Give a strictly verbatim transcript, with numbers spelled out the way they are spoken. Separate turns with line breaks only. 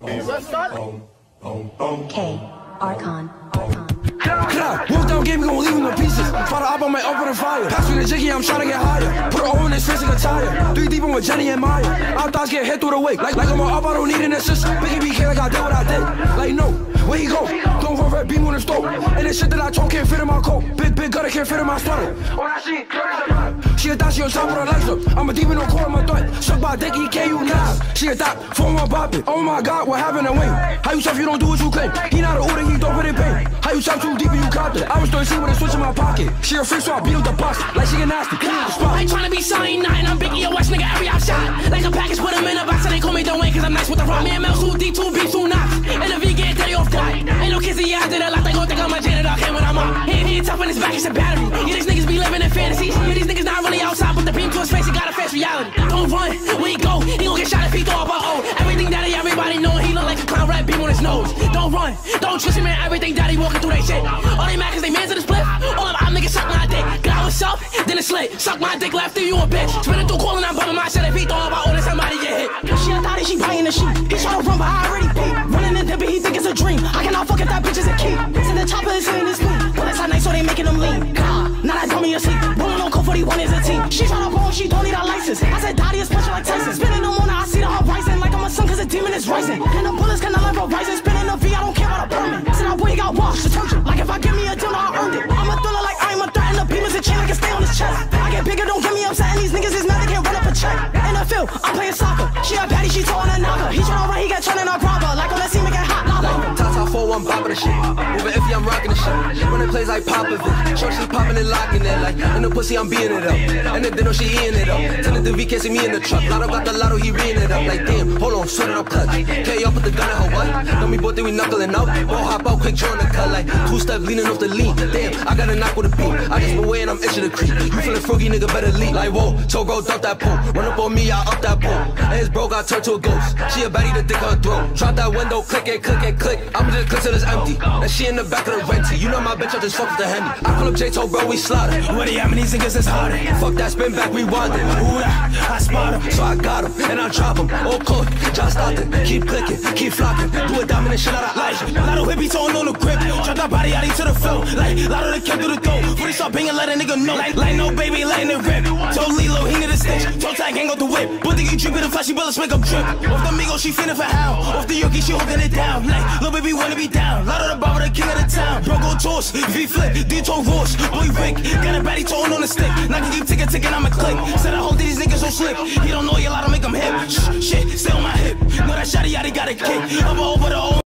K. Archon. Archon.
Walk down game, we gon' leave him in pieces. Fire up, I might open the fire. Pass me the jiggy, I'm tryna get higher. Put her on his face like a tire. Three deep, I'm with Jenny and Maya. Our thoughts get hit through the wake. Like, like I'm up, I don't need an assist. Biggie B K like I did what I did. Like, no, where he go? Don't run red beam on the stove. And the shit that I choke can't fit in my coat. Big, big gutter can't fit in my stomach. Oh, that shit, she a thought she on top with her legs up. I'm a demon on core in my throat. Suck by dick, E K U now. She a thought, phone one bopping. Oh my god, what happened to Wayne? How you tough, you don't do what you claim. He not a order, he don't put it pain. How you chop too deep and you copped it? I was thirteen with a switch in my pocket. She a freak, so I beat up the box. Like she get nasty, clean the spot.
I ain't tryna be sorry, nothing. I'm Biggie, a West nigga, every outshot. Like a package, put him in a box, and they call me Dwayne, cause I'm nice with the rock. Me and Mel, two deep, two beef, two knocks. And the V get dirty off guy. Ain't no kids, yeah, I did a lot. They gon' think I'm a janitor, came when I'm up. He, he ain't tough on his back, it's a battery. Yeah, these niggas be living in fantasies. Yeah, these niggas not really outside, but the beam to his face, he got a face reality. Don't run, when he go, he gon' get shot if he throw up a O. Everything daddy, everybody know, he look like a clown, red beam on his nose. Don't run, don't trust him, man, everything daddy walking through they shit. All they mad cause they mans to the split. All of them niggas suck my dick. Got what's up, then it's slit. Suck my dick, left through you a bitch. Spinning through calling, I'm bumming my shit. If he throw up, I order somebody get hit.
She a thotty, she buying the sheet. He tryna run, but I already paid. Running and dipping, he think it's a dream. I cannot fuck if that bitch is a key. See the chopper is saying it's me. Bullets are nice, so they making them lean. God, now that dummy asleep. Rolling on code forty-one is a team. She tryna bone, she don't need a license. I said Dottie is special like Tyson. Spinning no more, now I see the horizon. Like I'm a son, cause a demon is rising. And the bullets cannot like a rising. Spinning the V, I don't care about a permit. Said that boy got washed, detergent. Like if I give me a deal, I earned it. I'm a thriller like I'm a threat, and the beam is a chain, I can stay on his chest. I get bigger, don't get me upset, and these niggas is mad, they can't run up a check. In the field, I'm playing soccer. She a baddie, she throwing a knocker. He tryna run, he get turned in a grabber. Like on that scene, make it hot lava.
Like Tata four one bopping the shit. Moving iffy, I'm rocking the shit. Running plays like Popovich. Short, she popping and locking it. Like in the pussy, I'm beating it up. And the dinner, she eating it up. Telling the V, can't see me in the truck. Lotto got the lotto, he reading it up. Like damn, hold on, sweat it up, cut. K y'all put the gun in her what? Know me both, think we knuckling out. Ball hop out, quick drawing the cut. Like two step leaning off the lean. Damn, I got a knock with a beat. I just been waiting, I'm itching to creep. You feeling froggy, nigga, better leap. Like whoa, toe bro, dump that pole. Run up on me, I up that pole. And his bro got turned to a ghost. She a baddie to dick her throat. Drop that window, click it, click it, click. I'ma just click till it's empty. And she in the back of the renty. You know my bitch, I just fuck with the Henny. I call up J-Toe, bro, we slaughter.
What do you have, these niggas is harder?
Fuck that, spin back, rewind it.
Ooh, I spot him.
So I got him, and I drop him. All cook, just Stockton. Keep clicking, keep flocking. Do a diamond and shit out of
Like,
ice.
Lotto hippie tone on the grip. Drop that body out into the flow. Like, Lotto the kick through the throat. Before they start banging, let a nigga know. Like, like no baby, letting it rip. Told Lilo, he need a stitch. Toe tag, hang out the whip. But think you drip it, the flashy bullets make them drip. Off the Migo, she finna for how. Off the Yogi, she holding it down. Like, little baby wanna be down. Lotto the barber, the king of the town. Bro, go toss, V flip, D-toe Ross. Boy, Rick, got a baddie tone on the stick. Now I can keep ticking, ticking, I'ma click. Said I hope these niggas so slick. He don't know you, Lotto make them hip. Shh, shit, stay on my hip. Know that shotty, yada got a kick. I'm over the